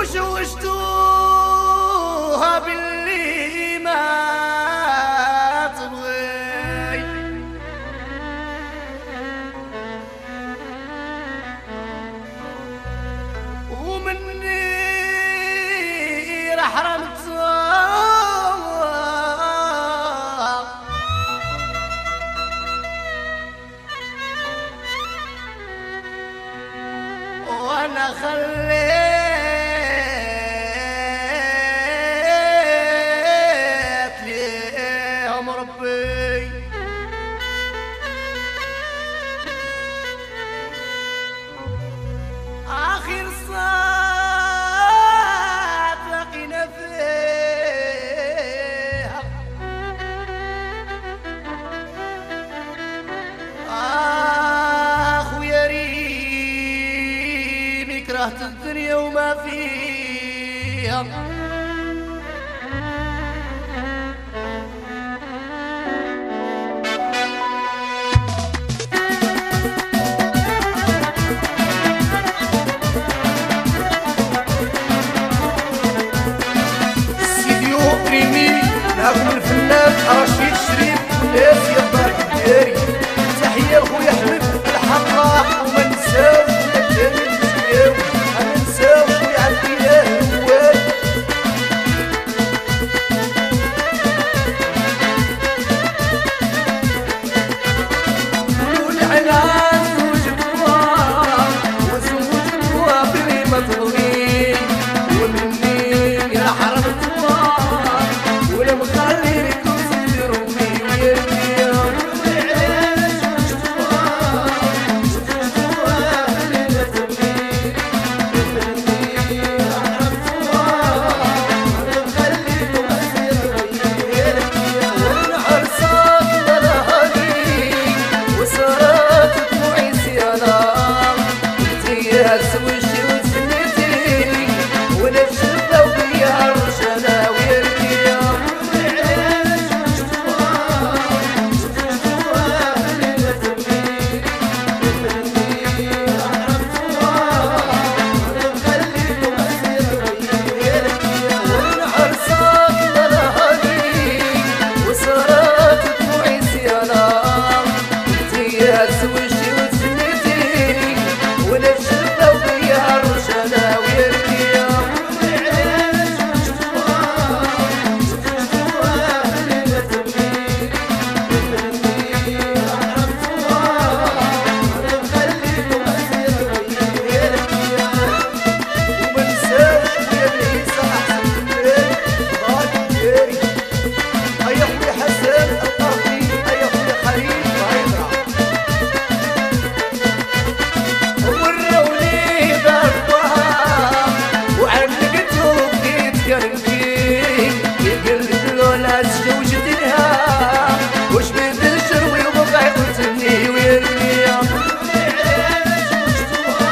وشوشتوها باللي ما تبغي ومني راح رمتها وانا خليت ليهم ربي اخر صاد لقينا فيها اخ ويا ريمي كرهت الدنيا وما فيها سيديو ريمي معكم الفنان رشيد شريف والناس يا الدار الداري تحية لخويا حمد الحقاق وما نساوش خويا كامل الزياوي ما نساوش خويا عبد الله الواد والعنان زوجتوها وزوجتوها بلي ما تبغي ومني يا حرمتوها ولا مخلي لكم تديروا في ويديا والعنان زوجتوها بلي ما تبغي ومني يا حرمتوها ولا مخلي لكم تديروا في ويديا والنهار صاف ضلالي وصارت دموعي سيانا انتيا سويتي وتسنيتي ونفس الذوقي عرشنا ويركيا والعنان زوجتوها بلي ما تبغي ومني حرمتوها ولا مخليكم تسيروا ويركيا والنهار صاف ضلالي وصارت دموعي سيانا انتيا سويتي وتسنيتي ونفس الذوقي عرشنا ويركيا والعنان زوجتوها بلي ما تبغي ومني حرمتوها ولا مخليكم تسيروا ويركيا وما نساوش خويا العيسى احسن فنان دار الداري هيا خويا حسن القرضي هيا خويا خليل وهيدرا وروني ضربها وعلقته بديت كرمكي قلت له لا تزوجت لها وش بيد الشروي وبقى يقتلني ويرميها والعنان زوجتوها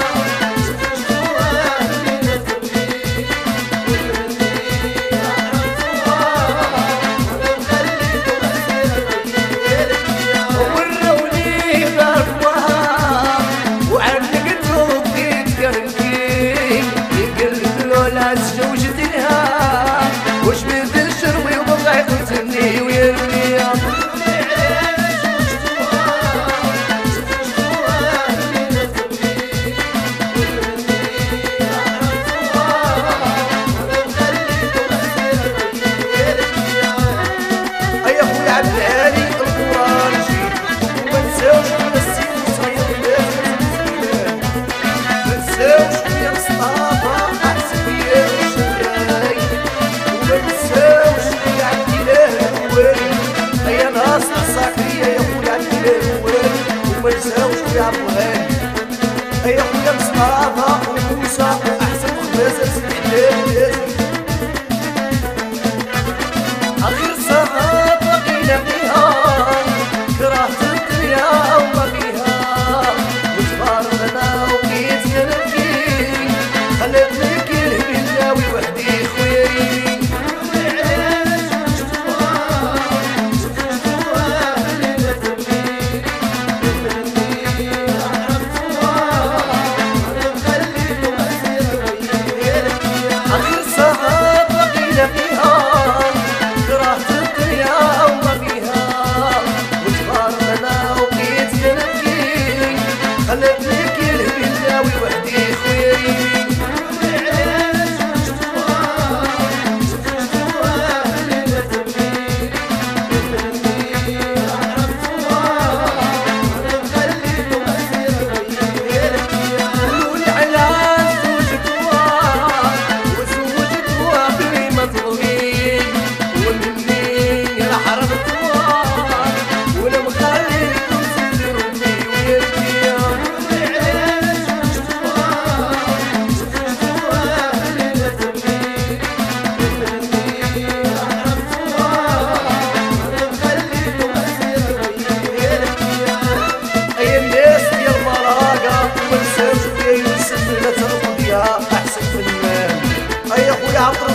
بلي ما تبغي ومني حرمتوها ولا مخليكم تسيروا ويركيا وروني ضربها وعلقته بديت كرمكي قلت له لا تزوجت لها وش بيد الشروي وبقى يقتلني ويرميها والعنان زوجتوها بلي ما تبغي ومني حرمتوها ولا مخليكم تسيروا ويركيا ايا خويا عبد العالي القرانجي وما نساوش خويا السيد وصايب الناس ما نساوش خويا مصطفى احسن فيا الشراي وما نساوش خويا عبد الاله الوالي ايا ناصر الصقريه يا خويا عبد الاله الوالي وما نساوش خويا عبد الغالي ايا خويا مصطفى وموسى احسن خبازه سيدي حلال اخر صعب بقينا فيها كرهت الدنيا وما فيها وتباركنا وبقيت كنبكي خلتني كالهبلاوي وحدي خويا ريمي والعنان زوجتوها بلي ما تبغي ومني حرمتوها ولا مخليكم تسيروا ويركيا احسن فنان. اي اخويا عبد